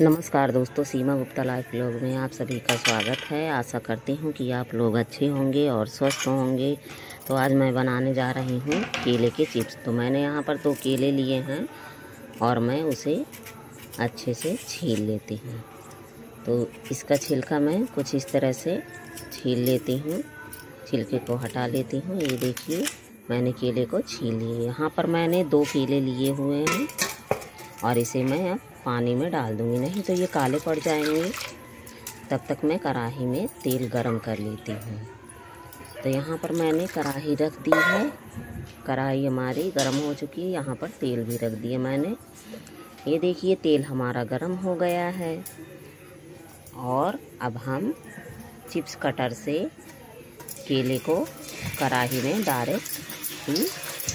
नमस्कार दोस्तों, सीमा Gupta life vlog में आप सभी का स्वागत है। आशा करती हूँ कि आप लोग अच्छे होंगे और स्वस्थ होंगे। तो आज मैं बनाने जा रही हूँ केले के चिप्स। तो मैंने यहाँ पर 2 केले लिए हैं और मैं उसे अच्छे से छील लेती हूँ। तो इसका छिलका मैं कुछ इस तरह से छील लेती हूँ, छिलके को हटा लेती हूँ। ये देखिए, मैंने केले को छील लिए। यहाँ पर मैंने 2 केले लिए हुए हैं और इसे मैं अब पानी में डाल दूँगी, नहीं तो ये काले पड़ जाएंगे। तब तक मैं कढ़ाई में तेल गरम कर लेती हूँ। तो यहाँ पर मैंने कढ़ाई रख दी है। कढ़ाई हमारी गरम हो चुकी है। यहाँ पर तेल भी रख दिया मैंने। ये देखिए, तेल हमारा गरम हो गया है और अब हम चिप्स कटर से केले को कढ़ाई में डायरेक्ट ही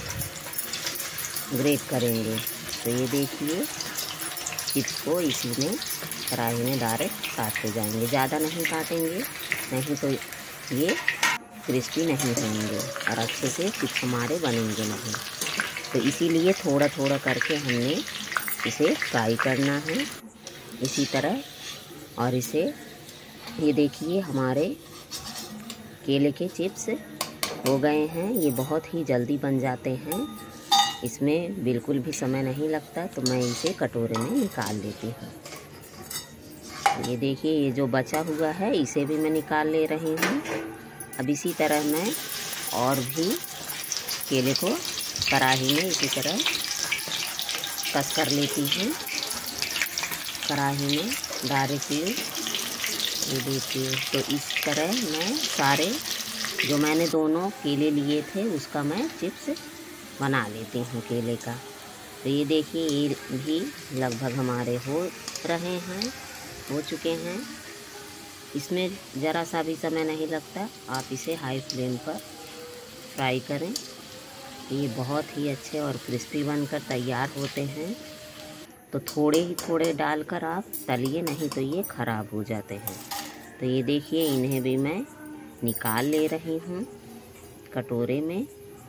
ग्रेट करेंगे। तो ये देखिए, चिप्स को इसी में कढ़ाई में डायरेक्ट काटते जाएंगे। ज़्यादा नहीं काटेंगे, नहीं तो ये क्रिस्पी नहीं होंगे और अच्छे से चिप्स हमारे बनेंगे नहीं। तो इसीलिए थोड़ा थोड़ा करके हमने इसे फ्राई करना है इसी तरह। और इसे ये देखिए, हमारे केले के चिप्स हो गए हैं। ये बहुत ही जल्दी बन जाते हैं, इसमें बिल्कुल भी समय नहीं लगता। तो मैं इसे कटोरे में निकाल लेती हूँ। ये देखिए, ये जो बचा हुआ है इसे भी मैं निकाल ले रही हूँ। अब इसी तरह मैं और भी केले को कढ़ाई में इसी तरह कस कर लेती हूँ। कढ़ाई में डायरेक्टली ये देखिए, तो इस तरह मैं सारे जो मैंने दोनों केले लिए थे उसका मैं चिप्स बना लेती हूँ केले का। तो ये देखिए, ये भी लगभग हमारे हो रहे हैं, हो चुके हैं। इसमें ज़रा सा भी समय नहीं लगता। आप इसे हाई फ्लेम पर फ्राई करें, ये बहुत ही अच्छे और क्रिस्पी बनकर तैयार होते हैं। तो थोड़े ही थोड़े डालकर आप तलिए, नहीं तो ये ख़राब हो जाते हैं। तो ये देखिए, इन्हें भी मैं निकाल ले रही हूँ कटोरे में।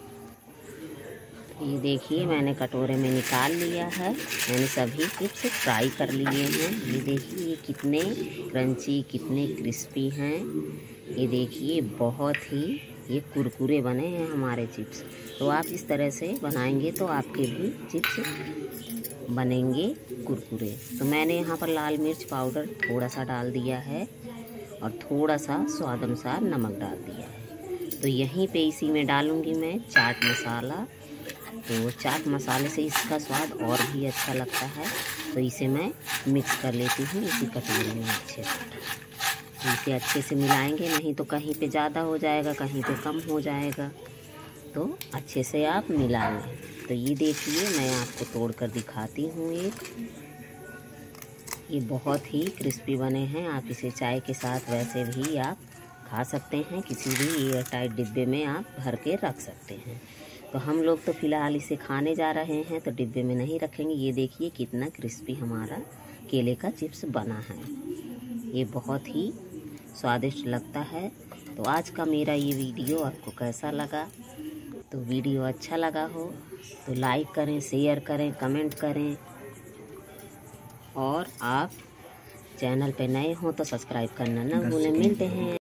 ये देखिए, मैंने कटोरे में निकाल लिया है। मैंने सभी चिप्स फ्राई कर लिए हैं। ये देखिए, ये कितने क्रंची, कितने क्रिस्पी हैं। ये देखिए, बहुत ही ये कुरकुरे बने हैं हमारे चिप्स। तो आप इस तरह से बनाएंगे तो आपके भी चिप्स बनेंगे कुरकुरे। तो मैंने यहाँ पर लाल मिर्च पाउडर थोड़ा सा डाल दिया है और थोड़ा सा स्वाद अनुसार नमक डाल दिया है। तो यहीं पे इसी में डालूँगी मैं चाट मसाला। तो चाट मसाले से इसका स्वाद और भी अच्छा लगता है। तो इसे मैं मिक्स कर लेती हूँ इसी कटोरी में अच्छे से। इसे अच्छे से मिलाएंगे, नहीं तो कहीं पे ज़्यादा हो जाएगा, कहीं पे कम हो जाएगा। तो अच्छे से आप मिला लें। तो ये देखिए, मैं आपको तोड़ कर दिखाती हूँ। ये बहुत ही क्रिस्पी बने हैं। आप इसे चाय के साथ वैसे भी आप खा सकते हैं। किसी भी एयर टाइट डिब्बे में आप भर के रख सकते हैं। तो हम लोग तो फ़िलहाल इसे खाने जा रहे हैं, तो डिब्बे में नहीं रखेंगे। ये देखिए, कितना क्रिस्पी हमारा केले का चिप्स बना है। ये बहुत ही स्वादिष्ट लगता है। तो आज का मेरा ये वीडियो आपको कैसा लगा? तो वीडियो अच्छा लगा हो तो लाइक करें, शेयर करें, कमेंट करें। और आप चैनल पे नए हो तो सब्सक्राइब करना ना भूलें। मिलते हैं।